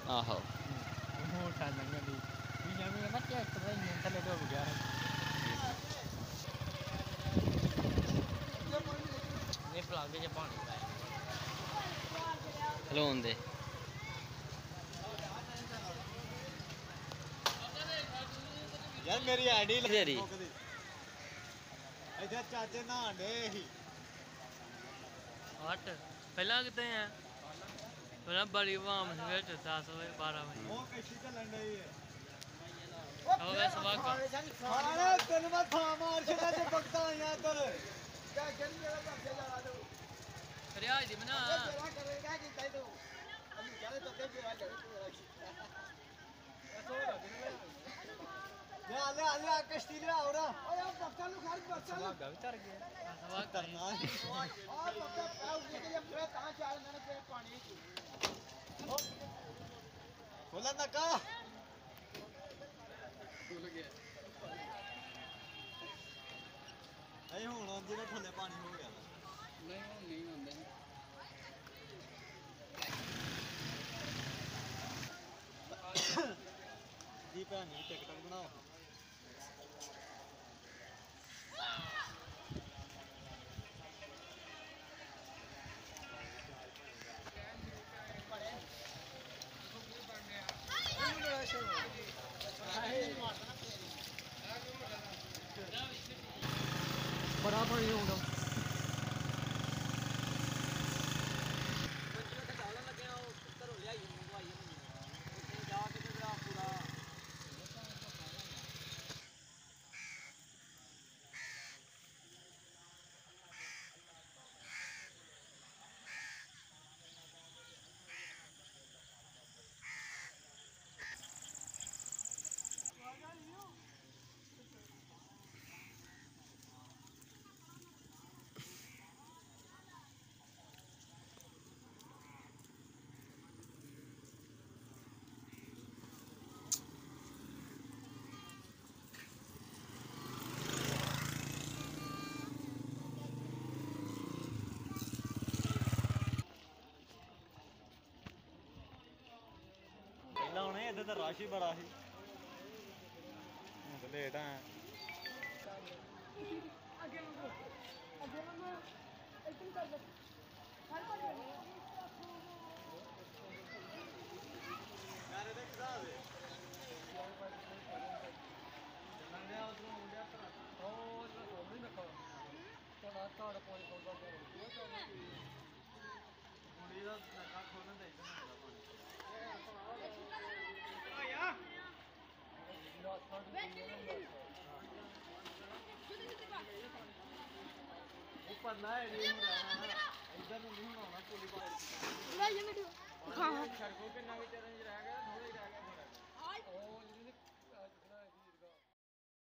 ਆਹੋ ਮੋਟਾ ਲੰਘਣ ਦੀ ਵੀ ਜਿਵੇਂ ਨਾ ਚੈੱਕ ਦਾ ਇੰਜਨ ਥੱਲੇ ਡੁੱਬ ਗਿਆ ਇਹ ਪਲੱਗ 'ਚ ਪਾਣੀ ਪਾਇਆ ਹਲਾਉਣ ਦੇ ਯਾਰ ਮੇਰੀ ਆਈਡੀ ਤੇਰੀ ਇੱਥੇ ਚਾਚੇ ਨਹਾਣ ਡੇ ਸੀ ਹਟ ਪਹਿਲਾਂ ਕਿਤੇ ਆ ਪਹਿਲਾਂ ਬੜੀ ਵਾਮ ਵਿੱਚ 10 ਵਜੇ 12 ਵਜੇ ਉਹ ਕਸ਼ੀ ਚੱਲਣ ਡਈ ਹੈ ਹੋ ਗਿਆ ਸਵਾਗਾ ਖਾਣਾ ਤੈਨੂੰ ਮੈਂ ਥਾਂ ਮਾਰ ਛੱਡਾ ਤੇ ਬਗਤਾ ਆਇਆ ਇੱਧਰ ਰਿਆਜ ਦੀ ਬਣਾ ਲਿਆ ਕਸ਼ਤੀ ਲਿਆ ਉਰਾ ਓਏ ਆ ਬੱਕਾ ਨੂੰ ਖੜ ਬੱਕਾ ਨੂੰ ਸਵਾਗਾ ਵੀ ਤਰ ਗਿਆ ਸਵਾਗਾ ਕਰਨਾ ਆ ਬੱਕਾ ਪਾਉ ਕੇ ਜੇ ਫਿਰ ਤਾਂ ਚਾਲ ਨਾ ਤੇ ਪਾਣੀ ਖੋਲਾ ਨਕਾ ਖੁੱਲ ਗਿਆ ਐ ਹੁਣ ਆਉਂਦੀ ਨਾ ਥੱਲੇ ਪਾਣੀ ਹੋ ਗਿਆ ਨਹੀਂ ਹੁੰਦਾ ਜੀ ਭੈਣੀ ਟਿਕਟ ਬਣਾਓ ਬੜਾ ਪਾਣੀ ਹੋ ਗਿਆ ਪਹਿਲਾਂ ਹੁਣੇ ਇੱਧਰ ਤਾਂ ਰਸ਼ ਹੀ ਬੜਾ ਸੀ ਹੁਣ ਤਾਂ ਲੇਟ ਆ ਯਾਰ ਇਹਦਾ ਕੀ ਹਿਸਾਬ ਹੈ ਚੱਲਣ ਉਧਰੋਂ ਮੁੰਡਿਆ ਭਰਾ ਉਹ ਜਿਹੜਾ ਸੋਮ ਨਹੀਂ ਰੱਖਾ ਤੁਹਾਡਾ ਕੋਈ ਕੋਲ ਕੁੜੀ ਦਾ ਨੱਕਾ ਖੋਲਣ ਦੇ ਇੱਧਰ ਹੁੰਦਾ ਉੱਪਰ ਨਾ ਇਹ ਨਹੀਂ ਹੋਣਾ ਇੱਧਰ ਨੂੰ ਨਹੀਂ ਹੋਣਾ ਪੁਲੀ ਪਾਰ ਲੈ ਜਾ ਵੀਡੀਓ ਸੜਕੋਂ ਕਿੰਨਾ ਵੀ ਚਰਨ ਚ ਰਹਿ ਗਿਆ